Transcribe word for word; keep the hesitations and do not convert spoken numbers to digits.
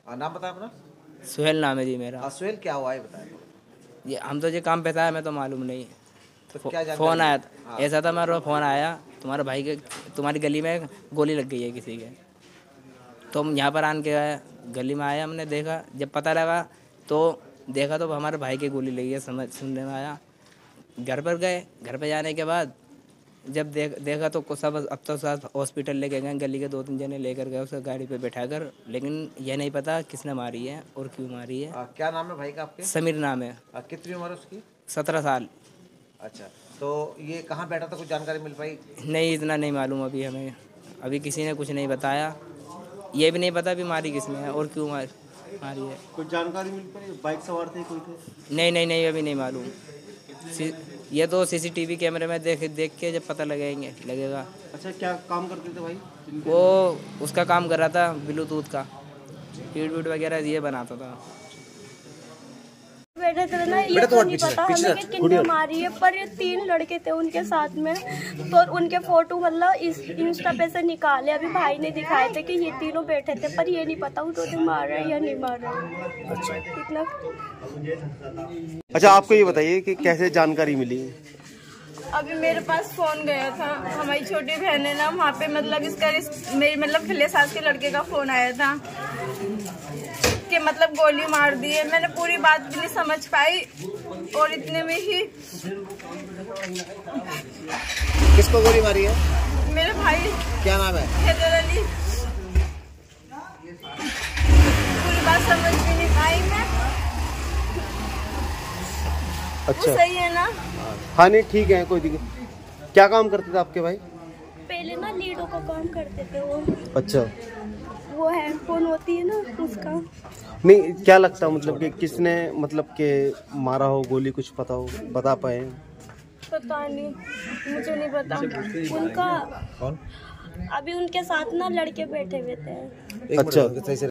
नाम बताया अपना? सुहेल नाम है जी मेरा। सुहेल, क्या हुआ है बताया? ये हम तो ये काम पे था, मैं तो मालूम नहीं। तो क्या फ़ोन आया हाँ। ऐसा था, मेरा फ़ोन आया तुम्हारे भाई के तुम्हारी गली में गोली लग गई है किसी के। तो हम यहाँ पर आन के आए, गली में आया, हमने देखा, जब पता लगा तो देखा तो हमारे भाई की गोली लगी है, समझ सुनने में आया। घर पर गए, घर पर जाने के बाद जब देख देखा तो सब अब तो साथ हॉस्पिटल लेके गए, गली के दो तीन जने लेकर गए उसे गाड़ी पे बैठाकर, लेकिन यह नहीं पता किसने मारी है और क्यों मारी है। आ, क्या नाम है भाई का आपके? समीर नाम है। आ, कितनी उम्र है उसकी? सत्रह साल। अच्छा, तो ये कहाँ बैठा था, कुछ जानकारी मिल पाई? नहीं, इतना नहीं मालूम अभी हमें, अभी किसी ने कुछ नहीं बताया। ये भी नहीं पता भी मारी किसने है और क्यों मार मारी है। कुछ जानकारी मिल पाई? बाइक सवार थे कोई थे? नहीं नहीं नहीं अभी नहीं मालूम। ये तो सीसीटीवी कैमरे में देख देख के जब पता लगेंगे लगेगा। अच्छा, क्या काम करते थे भाई? वो उसका काम कर रहा था ब्लूटूथ का, फीड वीड वगैरह ये बनाता था। बैठे थे ना, ये तो नहीं पता हमें कि किन्ने मारी है, पर ये तीन लड़के थे उनके साथ में, तो उनके फोटो मतलब इस इंस्टा पे से निकाले, अभी भाई ने दिखाए थे कि ये तीनों बैठे थे, पर ये नहीं पता उन्होंने मारा है या नहीं मारा है। अच्छा, इतना। अच्छा, आपको ये बताइए कि कैसे जानकारी मिली? अभी मेरे पास फोन गया था, हमारी छोटी बहन है ना, वहाँ पे मतलब इसका मेरी मतलब खिले सास के लड़के का फोन आया था कि मतलब गोली मार दी है। मैंने पूरी बात भी नहीं समझ पाई और इतने में ही। किसको गोली मारी है? मेरे भाई। क्या नाम है? हैदर अली। पूरी बात समझ भी नहीं पाई मैं। अच्छा, सही है ना? हाँ, नहीं ठीक है, कोई दिक्कत। क्या काम करते थे आपके भाई? पहले ना लीडो का काम करते थे वो। अच्छा, वो हैंडफोन होती है ना उसका। नहीं, क्या लगता है मतलब कि किसने मतलब के मारा हो गोली, कुछ पता हो, बता पाए? पता नहीं, मुझे नहीं पता उनका। कौन? अभी उनके साथ ना लड़के बैठे हुए थे। अच्छा।